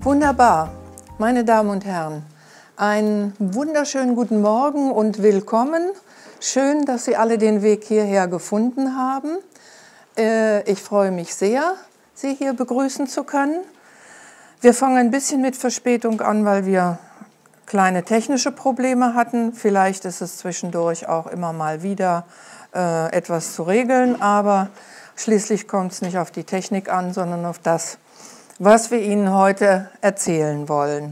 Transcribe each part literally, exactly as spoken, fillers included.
Wunderbar, meine Damen und Herren, einen wunderschönen guten Morgen und willkommen. Schön, dass Sie alle den Weg hierher gefunden haben. Ich freue mich sehr, Sie hier begrüßen zu können. Wir fangen ein bisschen mit Verspätung an, weil wir kleine technische Probleme hatten. Vielleicht ist es zwischendurch auch immer mal wieder äh, etwas zu regeln, aber schließlich kommt es nicht auf die Technik an, sondern auf das, was wir Ihnen heute erzählen wollen.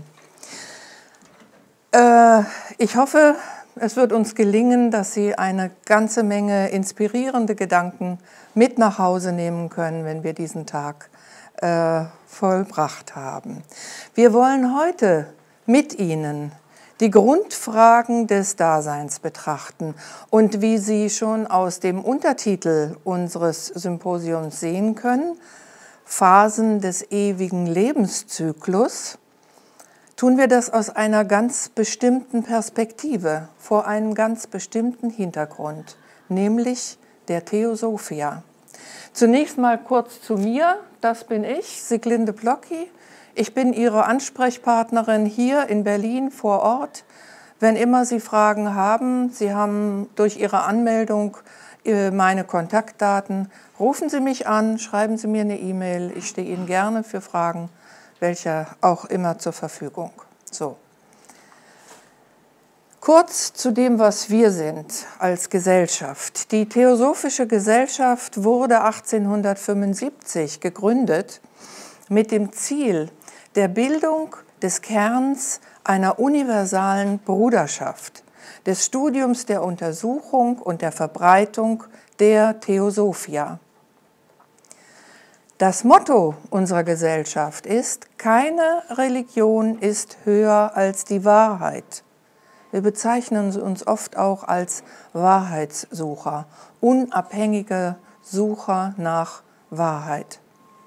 Äh, ich hoffe, es wird uns gelingen, dass Sie eine ganze Menge inspirierende Gedanken mit nach Hause nehmen können, wenn wir diesen Tag äh, vollbracht haben. Wir wollen heute mit Ihnen die Grundfragen des Daseins betrachten und wie Sie schon aus dem Untertitel unseres Symposiums sehen können, Phasen des ewigen Lebenszyklus, tun wir das aus einer ganz bestimmten Perspektive, vor einem ganz bestimmten Hintergrund, nämlich der Theosophia. Zunächst mal kurz zu mir, das bin ich, Sieglinde Plocki. Ich bin Ihre Ansprechpartnerin hier in Berlin vor Ort. Wenn immer Sie Fragen haben, Sie haben durch Ihre Anmeldung meine Kontaktdaten, rufen Sie mich an, schreiben Sie mir eine E-Mail. Ich stehe Ihnen gerne für Fragen, welche auch immer zur Verfügung. So. Kurz zu dem, was wir sind als Gesellschaft. Die Theosophische Gesellschaft wurde achtzehnhundertfünfundsiebzig gegründet mit dem Ziel der Bildung des Kerns einer universalen Bruderschaft, des Studiums der Untersuchung und der Verbreitung der Theosophia. Das Motto unserer Gesellschaft ist: Keine Religion ist höher als die Wahrheit. Wir bezeichnen uns oft auch als Wahrheitssucher, unabhängige Sucher nach Wahrheit.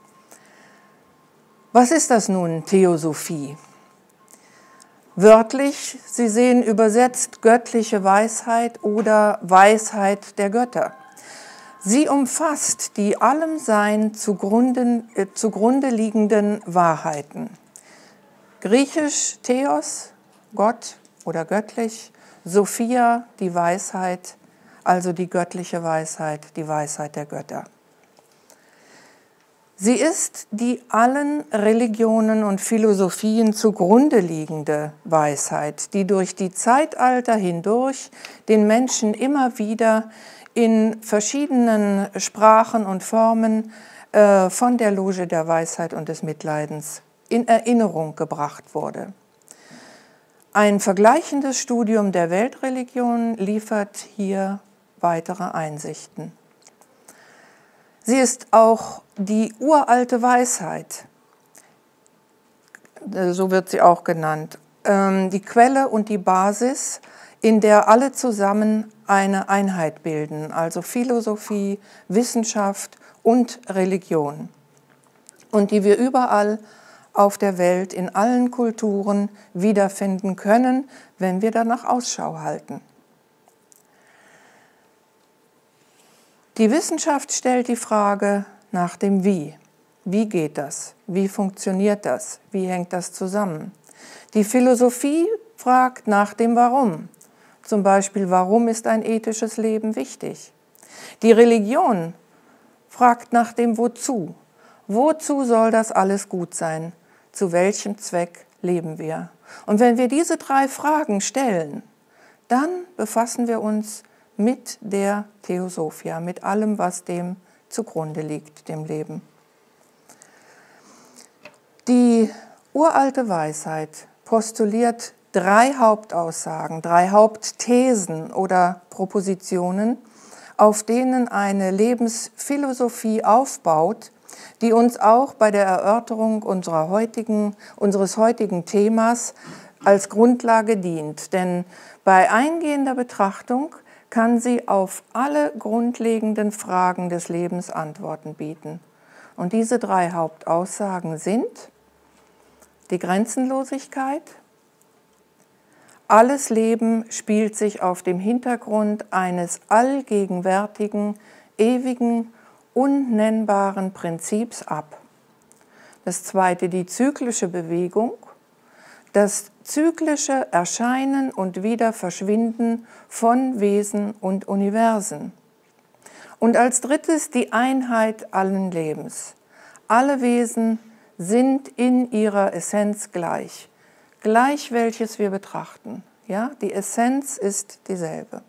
Was ist das nun, Theosophie? Wörtlich, Sie sehen übersetzt göttliche Weisheit oder Weisheit der Götter. Sie umfasst die allem Sein zugrunde, äh, zugrunde liegenden Wahrheiten. Griechisch Theos, Gott oder göttlich, Sophia, die Weisheit, also die göttliche Weisheit, die Weisheit der Götter. Sie ist die allen Religionen und Philosophien zugrunde liegende Weisheit, die durch die Zeitalter hindurch den Menschen immer wieder in verschiedenen Sprachen und Formen äh, von der Loge der Weisheit und des Mitleidens in Erinnerung gebracht wurde. Ein vergleichendes Studium der Weltreligionen liefert hier weitere Einsichten. Sie ist auch die uralte Weisheit, so wird sie auch genannt, die Quelle und die Basis, in der alle zusammen eine Einheit bilden, also Philosophie, Wissenschaft und Religion, und die wir überall auf der Welt in allen Kulturen wiederfinden können, wenn wir danach Ausschau halten. Die Wissenschaft stellt die Frage nach dem Wie. Wie geht das? Wie funktioniert das? Wie hängt das zusammen? Die Philosophie fragt nach dem Warum. Zum Beispiel, warum ist ein ethisches Leben wichtig? Die Religion fragt nach dem Wozu. Wozu soll das alles gut sein? Zu welchem Zweck leben wir? Und wenn wir diese drei Fragen stellen, dann befassen wir uns mit der Theosophia, mit allem, was dem zugrunde liegt, dem Leben. Die uralte Weisheit postuliert drei Hauptaussagen, drei Hauptthesen oder Propositionen, auf denen eine Lebensphilosophie aufbaut, die uns auch bei der Erörterung unserer heutigen, unseres heutigen Themas als Grundlage dient. Denn bei eingehender Betrachtung kann sie auf alle grundlegenden Fragen des Lebens Antworten bieten. Und diese drei Hauptaussagen sind die Grenzenlosigkeit. Alles Leben spielt sich auf dem Hintergrund eines allgegenwärtigen, ewigen, unnennbaren Prinzips ab. Das zweite die zyklische Bewegung, das zyklische Erscheinen und Wiederverschwinden von Wesen und Universen. Und als drittes die Einheit allen Lebens. Alle Wesen sind in ihrer Essenz gleich, gleich welches wir betrachten. Ja, die Essenz ist dieselbe.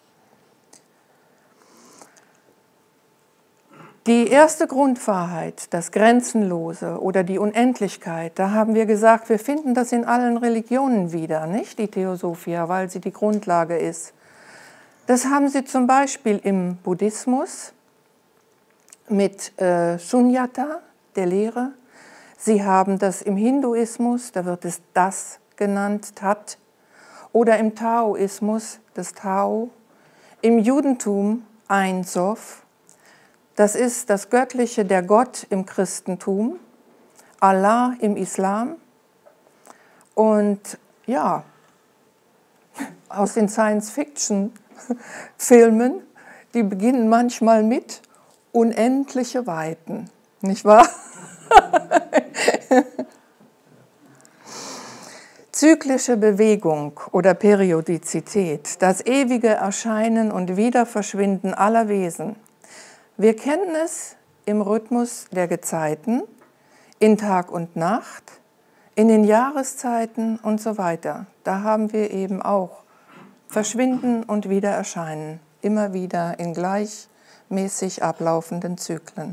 Die erste Grundwahrheit, das Grenzenlose oder die Unendlichkeit, da haben wir gesagt, wir finden das in allen Religionen wieder, nicht die Theosophia, weil sie die Grundlage ist. Das haben Sie zum Beispiel im Buddhismus mit äh, Shunyata, der Lehre. Sie haben das im Hinduismus, da wird es das genannt, Tat. Oder im Taoismus, das Tao. Im Judentum Ein Sof. Das ist das Göttliche, der Gott im Christentum, Allah im Islam. Und ja, aus den Science-Fiction-Filmen, die beginnen manchmal mit unendliche Weiten, nicht wahr? Zyklische Bewegung oder Periodizität, das ewige Erscheinen und Wiederverschwinden aller Wesen. Wir kennen es im Rhythmus der Gezeiten, in Tag und Nacht, in den Jahreszeiten und so weiter. Da haben wir eben auch Verschwinden und Wiedererscheinen, immer wieder in gleichmäßig ablaufenden Zyklen.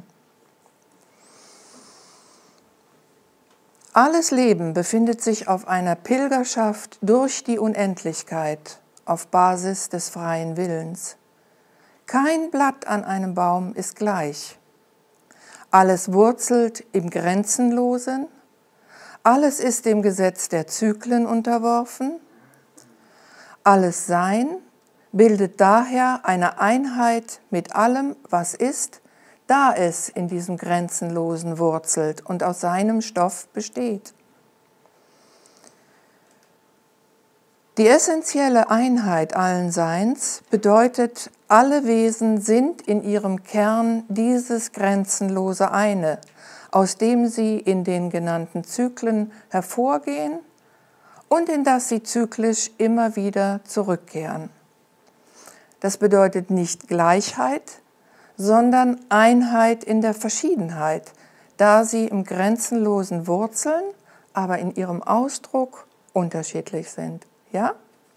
Alles Leben befindet sich auf einer Pilgerschaft durch die Unendlichkeit auf Basis des freien Willens. Kein Blatt an einem Baum ist gleich. Alles wurzelt im Grenzenlosen. Alles ist dem Gesetz der Zyklen unterworfen. Alles Sein bildet daher eine Einheit mit allem, was ist, da es in diesem Grenzenlosen wurzelt und aus seinem Stoff besteht. Die essentielle Einheit allen Seins bedeutet, alle Wesen sind in ihrem Kern dieses grenzenlose Eine, aus dem sie in den genannten Zyklen hervorgehen und in das sie zyklisch immer wieder zurückkehren. Das bedeutet nicht Gleichheit, sondern Einheit in der Verschiedenheit, da sie im Grenzenlosen wurzeln, aber in ihrem Ausdruck unterschiedlich sind. Ja?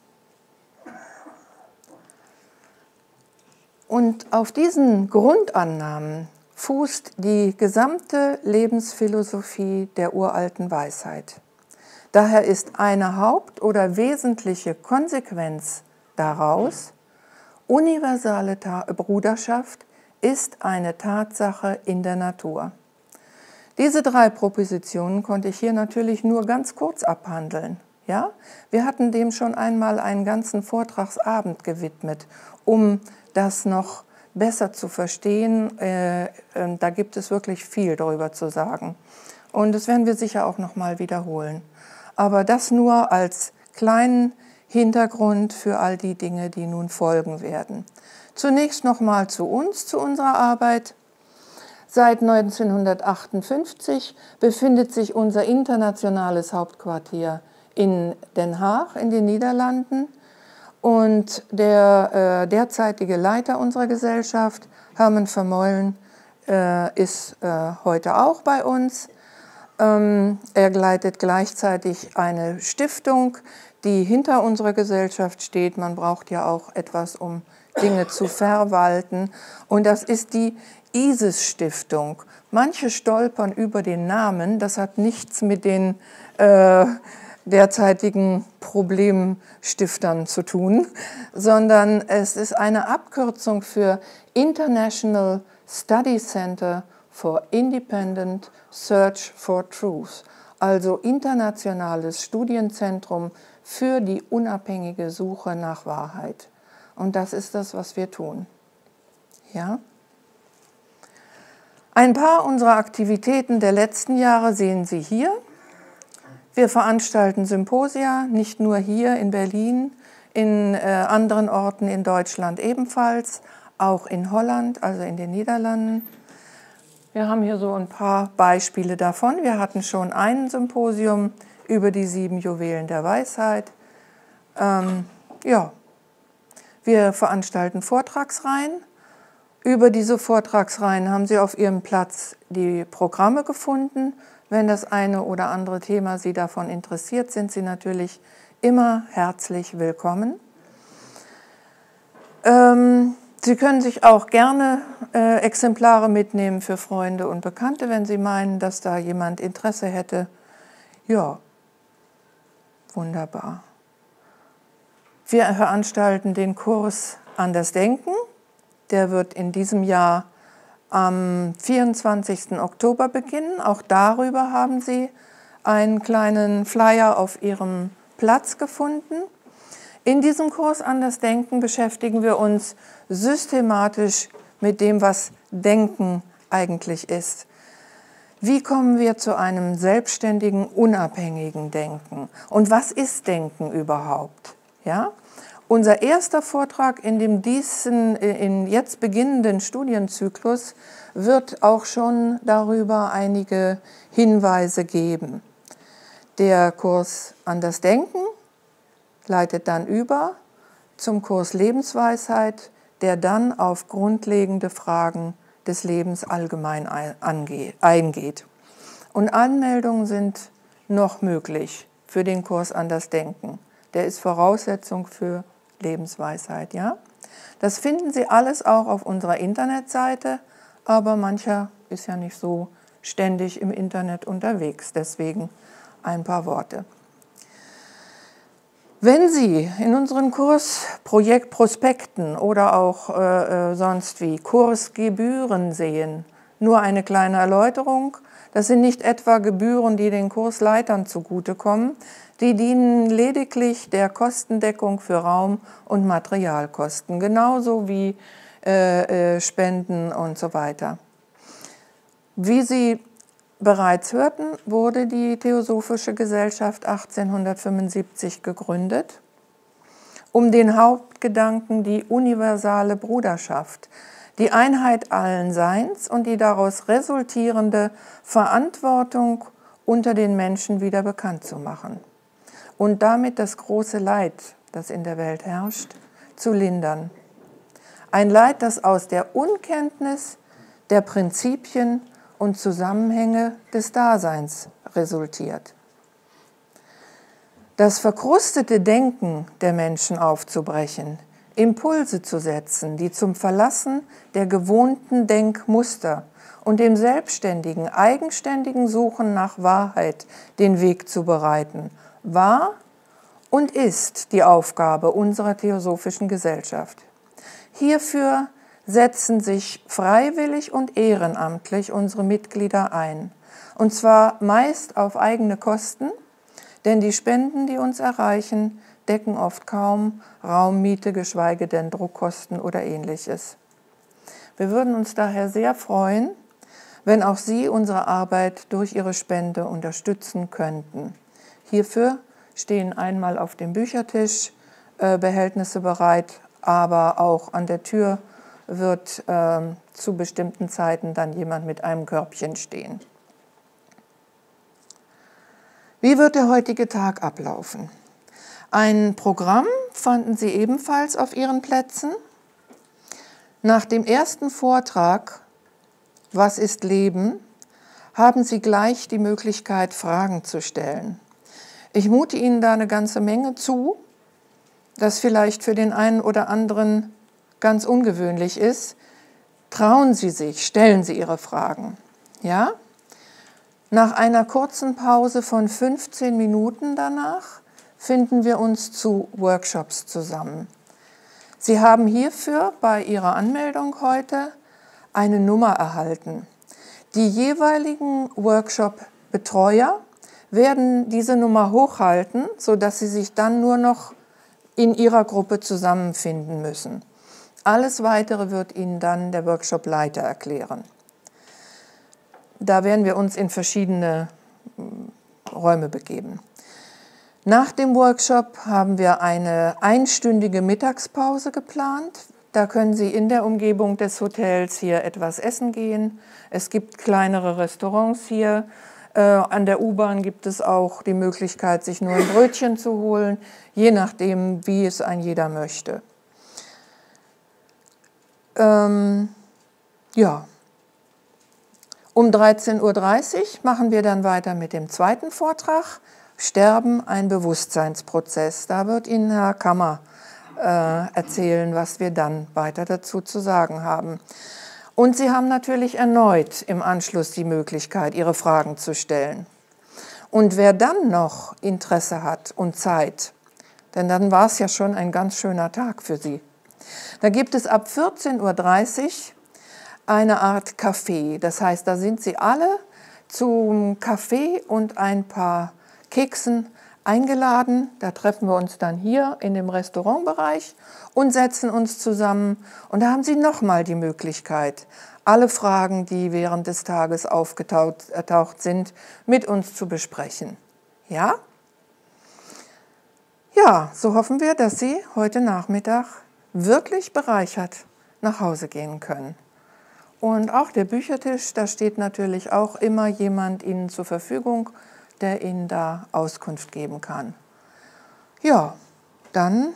Und auf diesen Grundannahmen fußt die gesamte Lebensphilosophie der uralten Weisheit. Daher ist eine Haupt- oder wesentliche Konsequenz daraus, universale Bruderschaft ist eine Tatsache in der Natur. Diese drei Propositionen konnte ich hier natürlich nur ganz kurz abhandeln. Ja? Wir hatten dem schon einmal einen ganzen Vortragsabend gewidmet, um das noch besser zu verstehen. Äh, äh, da gibt es wirklich viel darüber zu sagen. Und das werden wir sicher auch noch mal wiederholen. Aber das nur als kleinen Hintergrund für all die Dinge, die nun folgen werden. Zunächst noch mal zu uns, zu unserer Arbeit. Seit neunzehnhundertachtundfünfzig befindet sich unser internationales Hauptquartier in Den Haag in den Niederlanden. Und der äh, derzeitige Leiter unserer Gesellschaft, Herman Vermeulen, äh, ist äh, heute auch bei uns. Ähm, er leitet gleichzeitig eine Stiftung, die hinter unserer Gesellschaft steht. Man braucht ja auch etwas, um Dinge zu verwalten. Und das ist die ISIS-Stiftung. Manche stolpern über den Namen. Das hat nichts mit den äh, derzeitigen Problemstiftern zu tun, sondern es ist eine Abkürzung für International Study Center for Independent Search for Truth, also internationales Studienzentrum für die unabhängige Suche nach Wahrheit. Und das ist das, was wir tun. Ja? Ein paar unserer Aktivitäten der letzten Jahre sehen Sie hier. Wir veranstalten Symposia, nicht nur hier in Berlin, in äh, anderen Orten in Deutschland ebenfalls, auch in Holland, also in den Niederlanden. Wir haben hier so ein paar Beispiele davon. Wir hatten schon ein Symposium über die sieben Juwelen der Weisheit. Ähm, ja, wir veranstalten Vortragsreihen. Über diese Vortragsreihen haben Sie auf Ihrem Platz die Programme gefunden. Wenn das eine oder andere Thema Sie davon interessiert, sind Sie natürlich immer herzlich willkommen. Ähm, Sie können sich auch gerne äh, Exemplare mitnehmen für Freunde und Bekannte, wenn Sie meinen, dass da jemand Interesse hätte. Ja, wunderbar. Wir veranstalten den Kurs Anders Denken. Der wird in diesem Jahr am vierundzwanzigsten Oktober beginnen. Auch darüber haben Sie einen kleinen Flyer auf Ihrem Platz gefunden. In diesem Kurs Anders Denken beschäftigen wir uns systematisch mit dem, was Denken eigentlich ist. Wie kommen wir zu einem selbstständigen, unabhängigen Denken? Und was ist Denken überhaupt? Ja? Unser erster Vortrag in dem diesen, in jetzt beginnenden Studienzyklus wird auch schon darüber einige Hinweise geben. Der Kurs Anders Denken leitet dann über zum Kurs Lebensweisheit, der dann auf grundlegende Fragen des Lebens allgemein eingeht. Und Anmeldungen sind noch möglich für den Kurs Anders Denken. Der ist Voraussetzung für Lebensweisheit. Ja? Das finden Sie alles auch auf unserer Internetseite, aber mancher ist ja nicht so ständig im Internet unterwegs. Deswegen ein paar Worte. Wenn Sie in unseren Kursprojektprospekten oder auch äh, sonst wie Kursgebühren sehen, nur eine kleine Erläuterung, das sind nicht etwa Gebühren, die den Kursleitern zugutekommen, die dienen lediglich der Kostendeckung für Raum- und Materialkosten, genauso wie äh, äh, Spenden und so weiter. Wie Sie bereits hörten, wurde die Theosophische Gesellschaft achtzehnhundertfünfundsiebzig gegründet, um den Hauptgedanken, die universale Bruderschaft, die Einheit allen Seins und die daraus resultierende Verantwortung unter den Menschen wieder bekannt zu machen und damit das große Leid, das in der Welt herrscht, zu lindern. Ein Leid, das aus der Unkenntnis der Prinzipien und Zusammenhänge des Daseins resultiert. Das verkrustete Denken der Menschen aufzubrechen, Impulse zu setzen, die zum Verlassen der gewohnten Denkmuster und dem selbstständigen, eigenständigen Suchen nach Wahrheit den Weg zu bereiten, war und ist die Aufgabe unserer Theosophischen Gesellschaft. Hierfür setzen sich freiwillig und ehrenamtlich unsere Mitglieder ein. Und zwar meist auf eigene Kosten, denn die Spenden, die uns erreichen, decken oft kaum Raummiete, geschweige denn Druckkosten oder Ähnliches. Wir würden uns daher sehr freuen, wenn auch Sie unsere Arbeit durch Ihre Spende unterstützen könnten. Hierfür stehen einmal auf dem Büchertisch äh, Behältnisse bereit, aber auch an der Tür wird äh, zu bestimmten Zeiten dann jemand mit einem Körbchen stehen. Wie wird der heutige Tag ablaufen? Ein Programm fanden Sie ebenfalls auf Ihren Plätzen. Nach dem ersten Vortrag, Was ist Leben?, haben Sie gleich die Möglichkeit, Fragen zu stellen. Ich mute Ihnen da eine ganze Menge zu, das vielleicht für den einen oder anderen ganz ungewöhnlich ist. Trauen Sie sich, stellen Sie Ihre Fragen. Ja? Nach einer kurzen Pause von fünfzehn Minuten danach finden wir uns zu Workshops zusammen. Sie haben hierfür bei Ihrer Anmeldung heute eine Nummer erhalten. Die jeweiligen Workshop-Betreuer werden diese Nummer hochhalten, sodass Sie sich dann nur noch in Ihrer Gruppe zusammenfinden müssen. Alles Weitere wird Ihnen dann der Workshop-Leiter erklären. Da werden wir uns in verschiedene Räume begeben. Nach dem Workshop haben wir eine einstündige Mittagspause geplant. Da können Sie in der Umgebung des Hotels hier etwas essen gehen. Es gibt kleinere Restaurants hier. Äh, an der U-Bahn gibt es auch die Möglichkeit, sich nur ein Brötchen zu holen, je nachdem, wie es ein jeder möchte. Ähm, ja. Um dreizehn Uhr dreißig machen wir dann weiter mit dem zweiten Vortrag, Sterben, ein Bewusstseinsprozess. Da wird Ihnen Herr Kammer äh, erzählen, was wir dann weiter dazu zu sagen haben. Und Sie haben natürlich erneut im Anschluss die Möglichkeit, Ihre Fragen zu stellen. Und wer dann noch Interesse hat und Zeit, denn dann war es ja schon ein ganz schöner Tag für Sie, da gibt es ab vierzehn Uhr dreißig eine Art Café. Das heißt, da sind Sie alle zum Kaffee und ein paar Keksen eingeladen. Da treffen wir uns dann hier in dem Restaurantbereich und setzen uns zusammen. Und da haben Sie nochmal die Möglichkeit, alle Fragen, die während des Tages aufgetaucht sind, mit uns zu besprechen. Ja? Ja, so hoffen wir, dass Sie heute Nachmittag wirklich bereichert nach Hause gehen können. Und auch der Büchertisch, da steht natürlich auch immer jemand Ihnen zur Verfügung, der Ihnen da Auskunft geben kann. Ja, dann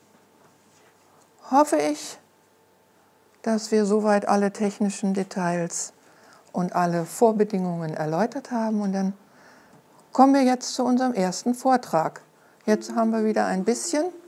hoffe ich, dass wir soweit alle technischen Details und alle Vorbedingungen erläutert haben. Und dann kommen wir jetzt zu unserem ersten Vortrag. Jetzt haben wir wieder ein bisschen